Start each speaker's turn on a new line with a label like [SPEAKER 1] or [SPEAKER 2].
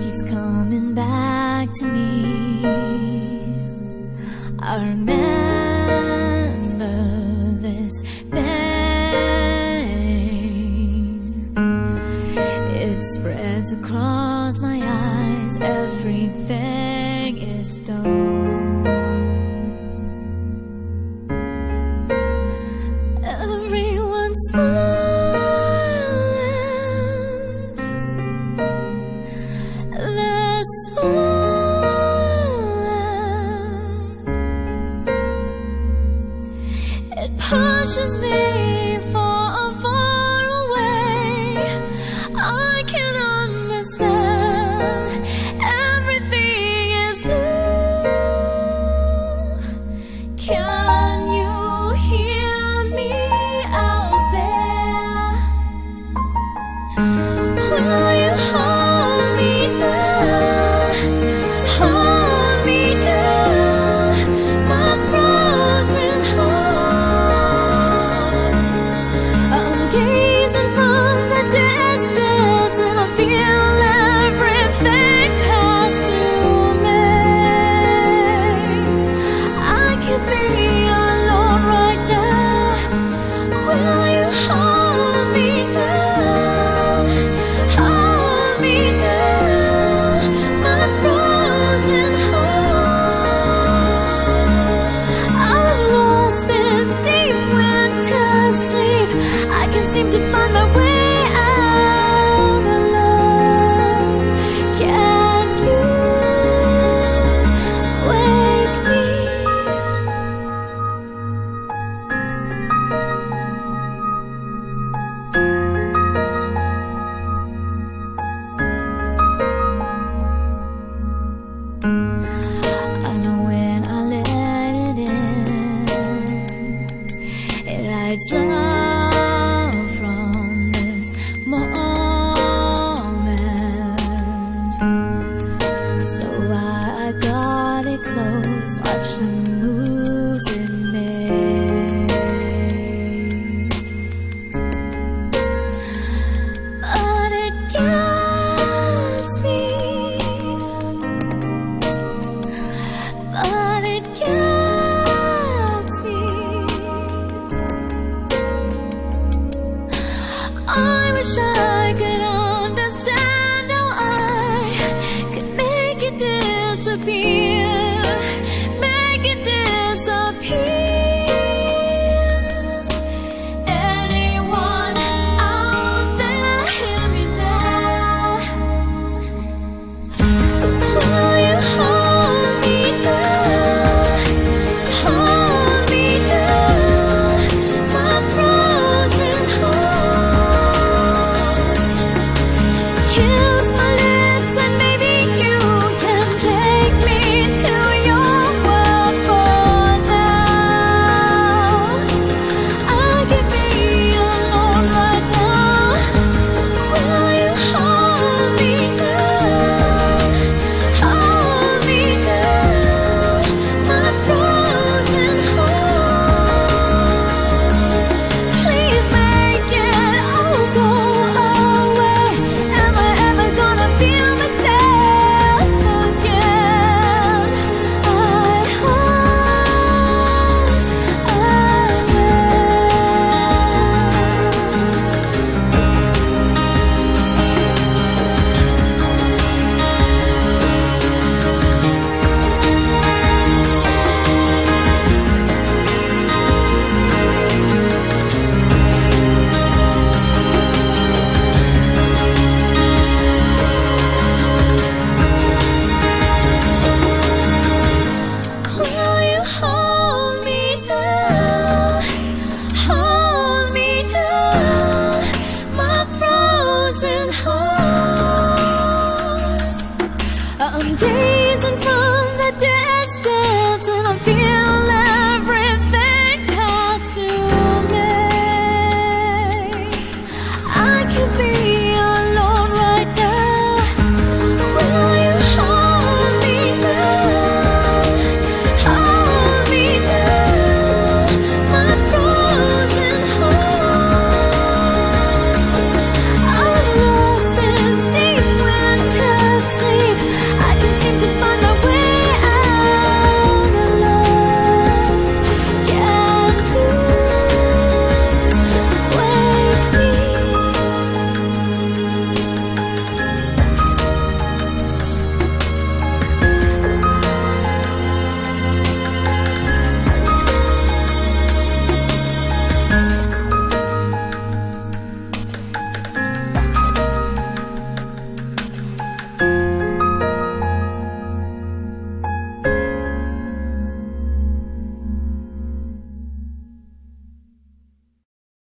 [SPEAKER 1] keeps coming back to me. I remember this pain. It spreads across my eyes. Everything is stone. Everyone's smiling. They're smiling. It pushes me far, far away. I can understand. Everything is blue. Can you hear me out there? Will you hold me now? Hold me now, my frozen heart. I'm gazing from the distance and I feel everything pass through me. I could be alone right now. Will you hold me now? Hold me now, my frozen heart. I'm lost in deep winter sleep. I can't seem to find my way out alone. Can you wake me? I know when I let it in, it lights love from this moment. So I got it close, watch the moves it makes. But it gets me. But it gets me. I wish I could understand how I could make it disappear. Make it disappear. Anyone out there hear me now? Will you hold me now? Hold me now, my frozen heart. Kiss my lips and maybe you can take me to your world for now. I can be alone right now. Will you hold me now? Hold me now, my frozen heart. Please make it all go away. Am I ever gonna feel myself again? I hope I Will you hold me now? Hold me now, my frozen heart. I'm